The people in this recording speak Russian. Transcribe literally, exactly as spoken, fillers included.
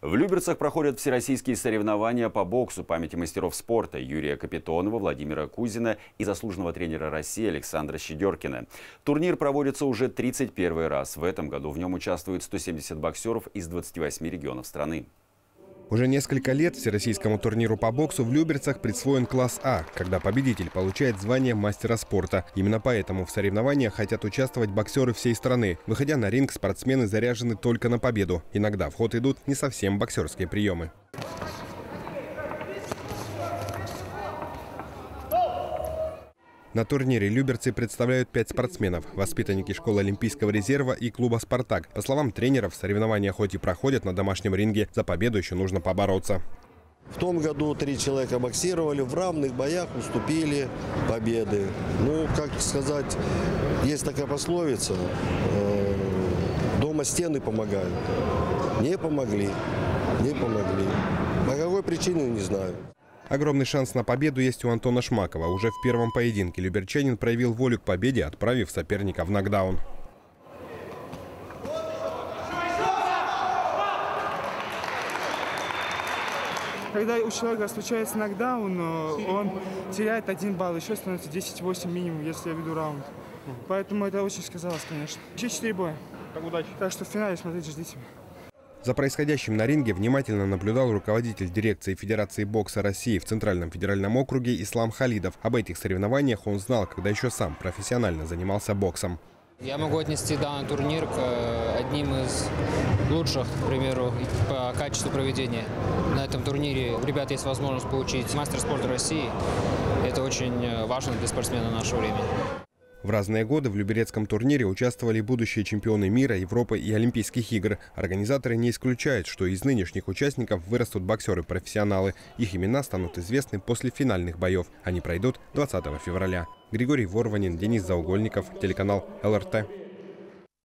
В Люберцах проходят всероссийские соревнования по боксу памяти мастеров спорта Юрия Капитонова, Владимира Кузина и заслуженного тренера России Александра Щедеркина. Турнир проводится уже тридцать первый раз. В этом году в нем участвуют сто семьдесят боксеров из двадцати восьми регионов страны. Уже несколько лет всероссийскому турниру по боксу в Люберцах присвоен класс А, когда победитель получает звание мастера спорта. Именно поэтому в соревнованиях хотят участвовать боксеры всей страны. Выходя на ринг, спортсмены заряжены только на победу. Иногда в ход идут не совсем боксерские приемы. На турнире люберцы представляют пять спортсменов, воспитанники школы Олимпийского резерва и клуба «Спартак». По словам тренеров, соревнования хоть и проходят на домашнем ринге, за победу еще нужно побороться. В том году три человека боксировали, в равных боях уступили победы. Ну, как сказать, есть такая пословица, дома стены помогают. Не помогли, не помогли. По какой причине, не знаю. Огромный шанс на победу есть у Антона Шмакова. Уже в первом поединке люберчанин проявил волю к победе, отправив соперника в нокдаун. Когда у человека случается нокдаун, он теряет один балл, еще становится десять восемь минимум, если я веду раунд. Поэтому это очень сказалось, конечно. Еще четыре боя. Так, удачи. Так что в финале смотрите, ждите. За происходящим на ринге внимательно наблюдал руководитель дирекции Федерации бокса России в Центральном федеральном округе Ислам Халидов. Об этих соревнованиях он знал, когда еще сам профессионально занимался боксом. Я могу отнести данный турнир к одним из лучших, к примеру, по качеству проведения. На этом турнире у ребят есть возможность получить мастер спорта России. Это очень важно для спортсмена нашего времени. В разные годы в люберецком турнире участвовали будущие чемпионы мира, Европы и Олимпийских игр. Организаторы не исключают, что из нынешних участников вырастут боксеры-профессионалы. Их имена станут известны после финальных боев. Они пройдут двадцатого февраля. Григорий Ворванин, Денис Заугольников, телеканал эл эр тэ.